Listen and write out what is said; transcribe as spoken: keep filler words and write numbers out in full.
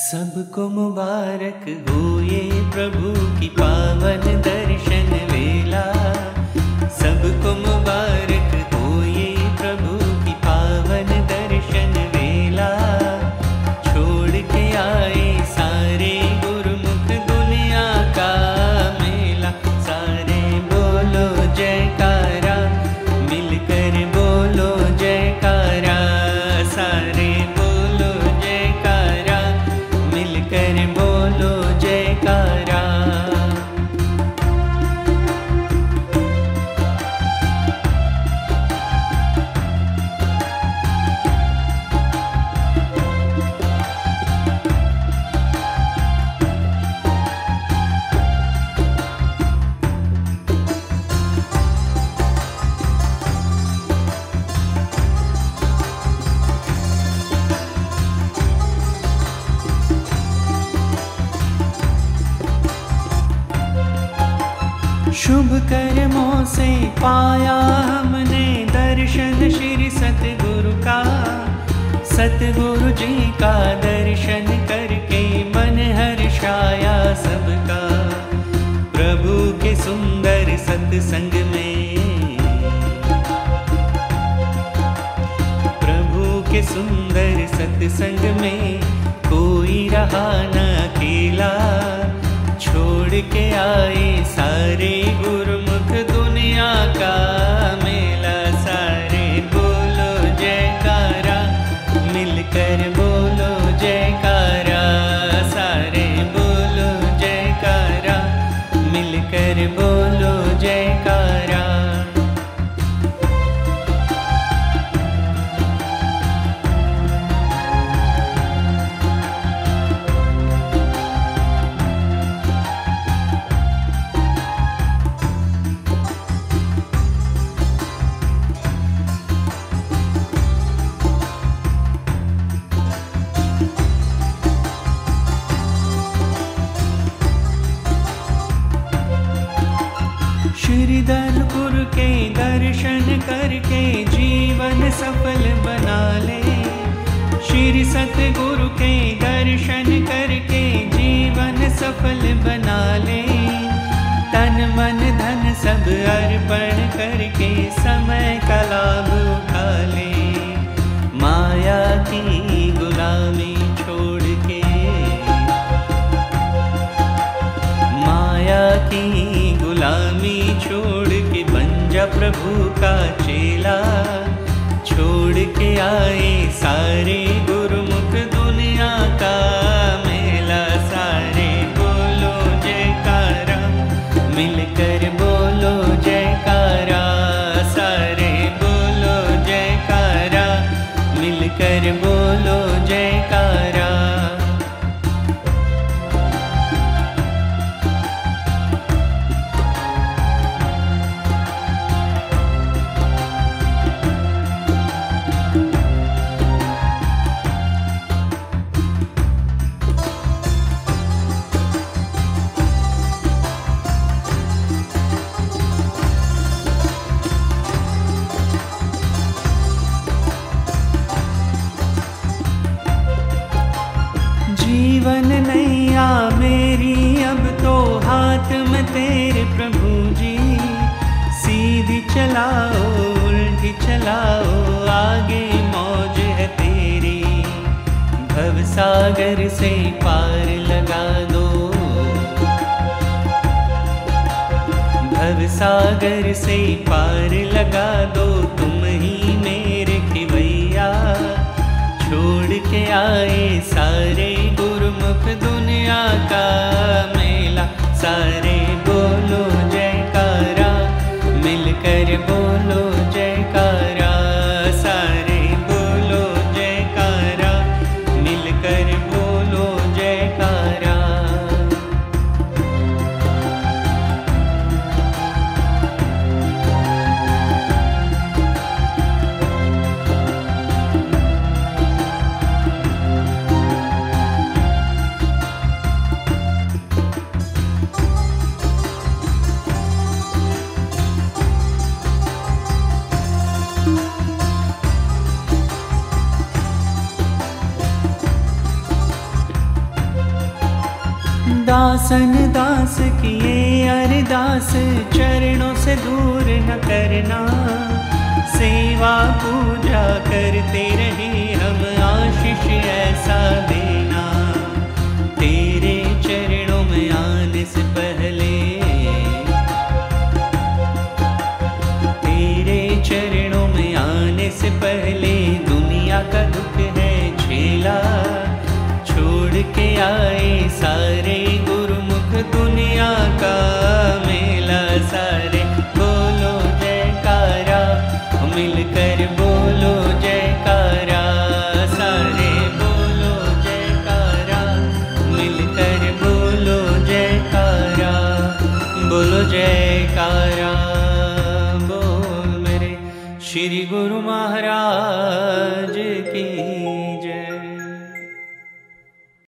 सबको मुबारक हो ये प्रभु की पावन दर्शन वेला। सबको मुबारक हो ये प्रभु की पावन दर्शन वेला। छोड़ के आए सारे गुरुमुख दुनिया का मेला। सारे बोलो जयकारा, मिलकर बोलो जयकारा। सारे बोलो जयकारा, मिलकर बोलो जयकारा। शुभ कर्मों से पाया हमने दर्शन श्री सतगुरु का। सतगुरु जी का दर्शन करके मन हर्षाया सबका। प्रभु के सुंदर सत्संग में, प्रभु के सुंदर सत्संग में कोई रहा न अकेला। छोड़ के आए सारे गुरुमुख दुनिया का मेला। सारे बोलो जयकारा, मिलकर बोलो जयकारा। सारे बोलो जयकारा, मिलकर बोलो जयकारा। श्रीधरपुर के दर्शन करके जीवन सफल बना ले। श्री सतगुरु के दर्शन करके जीवन सफल बना ले। तन मन धन सब अर्पण करके समय का लाभ उठा ले। माया की गुलामी छोड़ के, माया की गुलामी छोड़ के बन जा प्रभु का चेला। छोड़ के आए सारे गुरुमुख दुनिया का मेला। सारे बोलो जयकारा, मिलकर बोलो जयकारा। सारे बोलो जयकारा, मिलकर बोलो जयकारा। जीवन नैया मेरी अब तो हाथ में तेरे प्रभु जी। सीधी चलाओ उल्टी चलाओ, आगे मौज है तेरी। भव सागर से पार लगा दो, भव सागर से पार लगा दो। तुम ही मेरे खिवैया। छोड़ के आए सारे गुरुमुख दुनिया का मेला। सारे बोलो जयकारा, मिलकर बोलो जयकारा। सारे बोलो जयकारा, मिलकर बोलो जयकारा। आसन दास किए अरदास, चरणों से दूर न करना। सेवा पूजा करते रहे हम, आशीष ऐसा देना। तेरे चरणों में आने से पहले, तेरे चरणों में आने से पहले दुनिया का दुख है झेला। छोड़ के आए सारे गुरुमुख दुनिया का मेला। सारे बोलो जयकारा, मिलकर बोलो जयकारा। सारे बोलो जयकारा, मिलकर बोलो जयकारा। बोलो जयकारा, बोल मेरे श्री गुरु महाराज की।